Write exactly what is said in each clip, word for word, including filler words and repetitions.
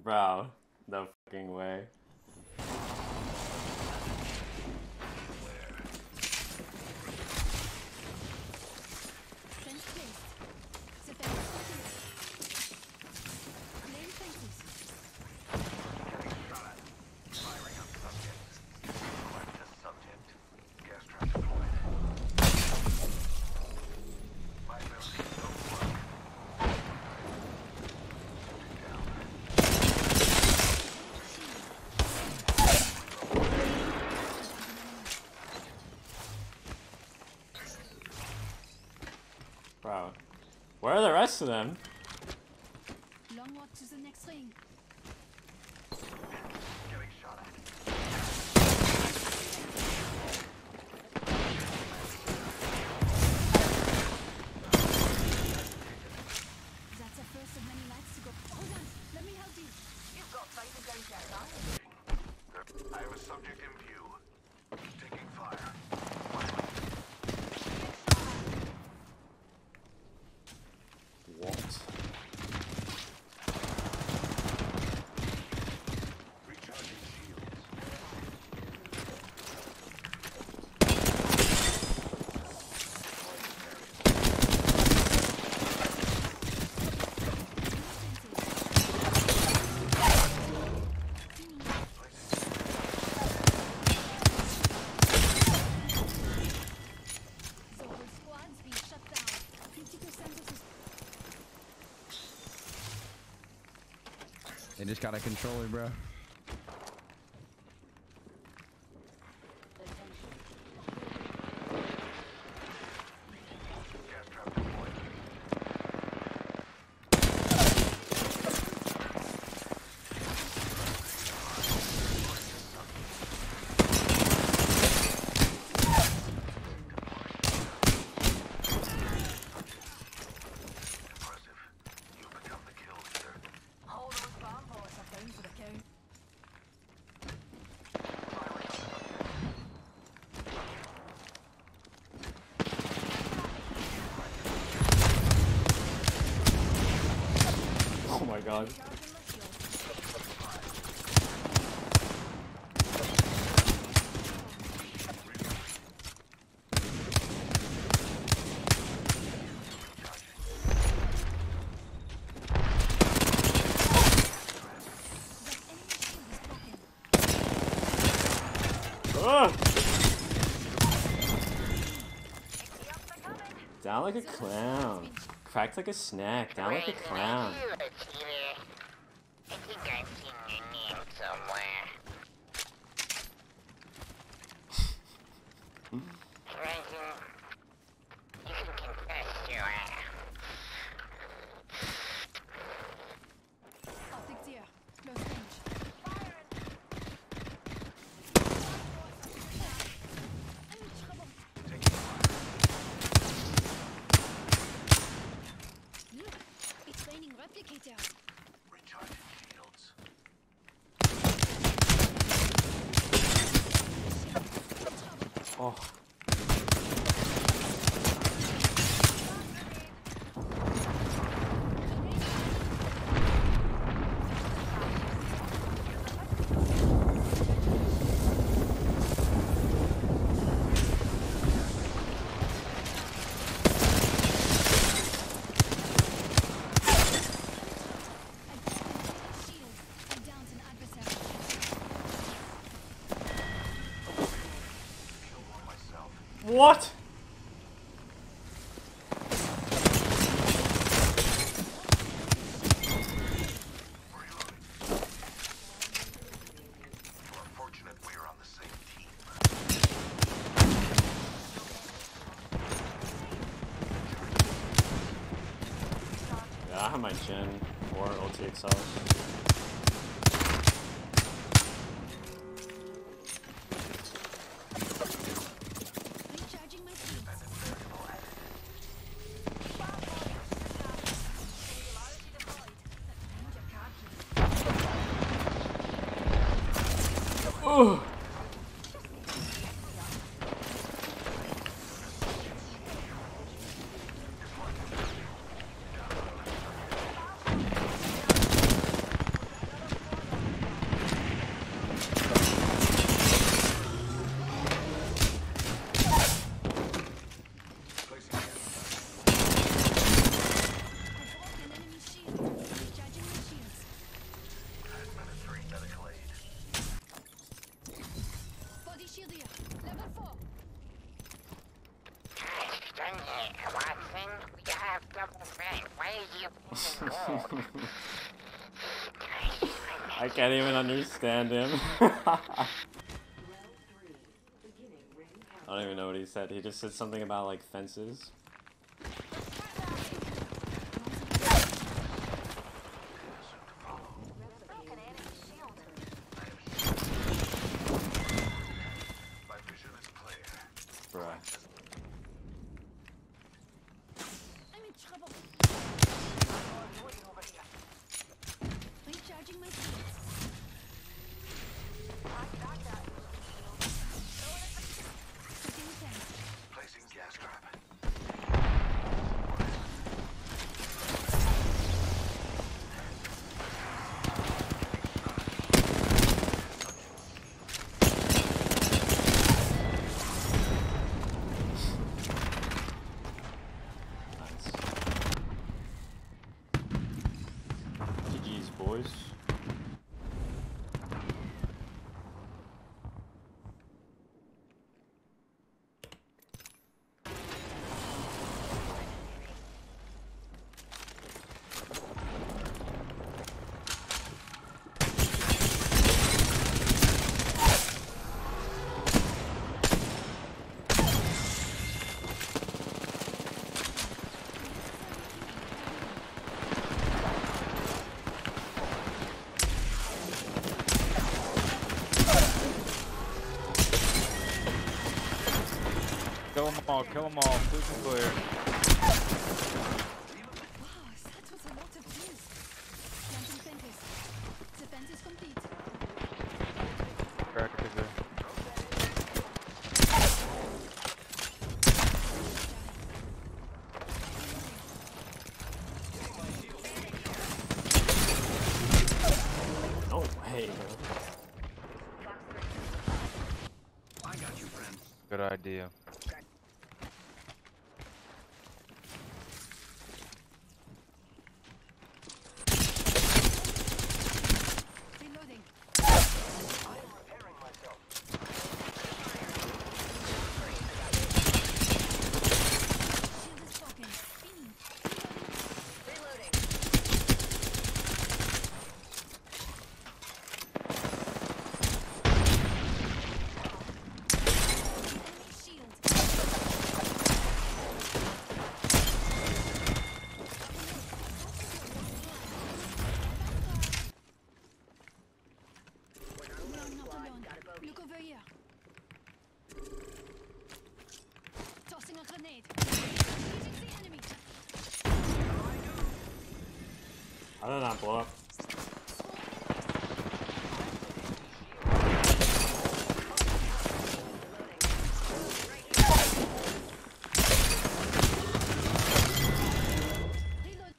Bro, no fucking way. Bro, where are the rest of them? Long walk to the next ring. Getting shot at. That's the first of many lights to go. Hold on, let me help you. You've got faith in those guys, I have a subject in view. Taking fire. What? Recharging shields. The whole squad's being shut down. fifty percent of the They just got a controller, bro. Gas trap deployed. Impressive. You become the kill leader. All those bomb bullets are down for the count. Firing on subject. Oh my god. charging my shield. Ugh! Down like a clown. Cracked like a snack. Down like a clown. I think I've seen your name somewhere. Horizon, you can confess your Optics here. Close range. Look, it's raining replicators. Recharging shields. Oh. Shield. I downed an adversary. Kill one myself. What? Reloading. We're fortunate we're on the same team. Yeah, I have my Gen or O T X L. Recharging my shield. Ugh. I can't even understand him. I don't even know what he said. He just said something about like fences. My vision is clear. Bruh. I'm in trouble. Recharging my shields. Setting the tank. Placing gas trap. Nice. G G's, boys. Kill them all, kill them all, please and clear. Wow, that was a lot of kills. Planting fences. The fence is complete. Crack is there. No way, bro. Good idea. Reloading. Shield is broken. Beam. Enemy shield. You are not alone. Look over here. Tossing a grenade. Engaging the enemy. How did that blow up? Reload.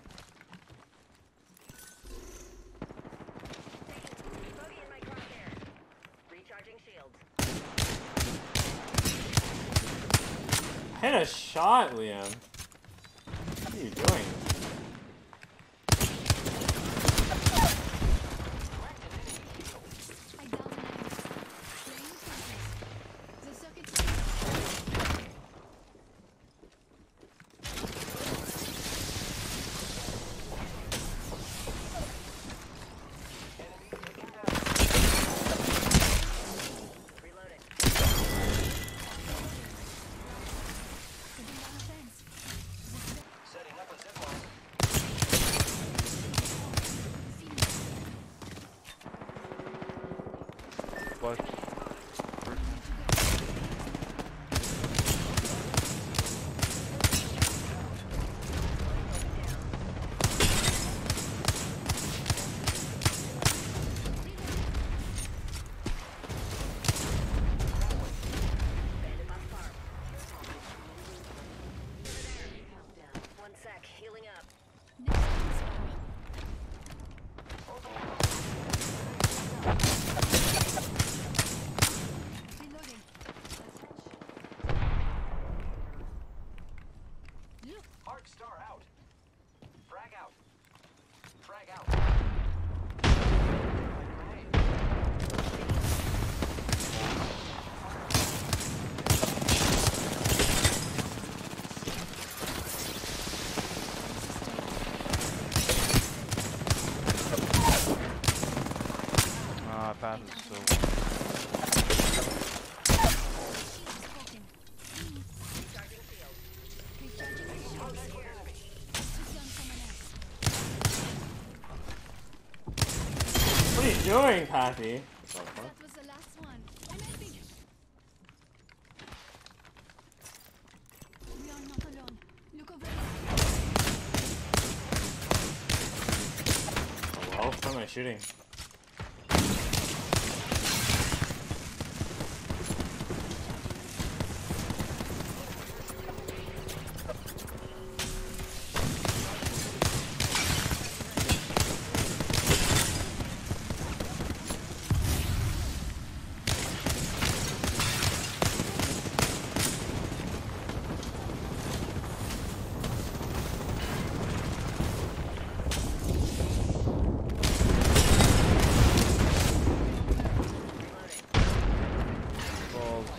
Hit a shot, Liam. What are you doing? I downed an enemy. Playing fences. The circuit's sitting down a fence. Setting up a zipline. doing, Pathy? So far. That was the last one. I'm helping. We are not alone. Look over there. Oh, well, who am I shooting? Balls.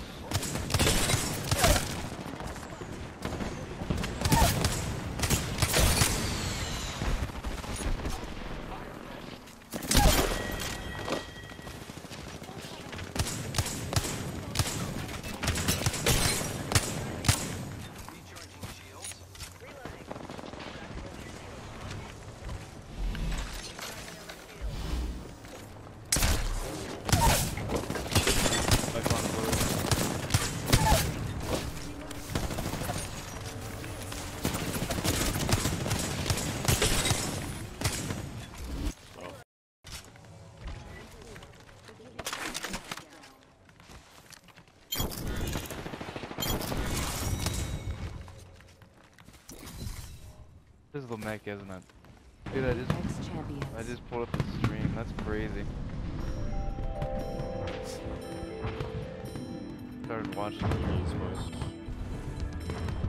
Back on the boat. Oh. This is the mech, isn't it? Dude, I just Ex-champions. I just pulled up the stream. That's crazy. Started watching. Esports.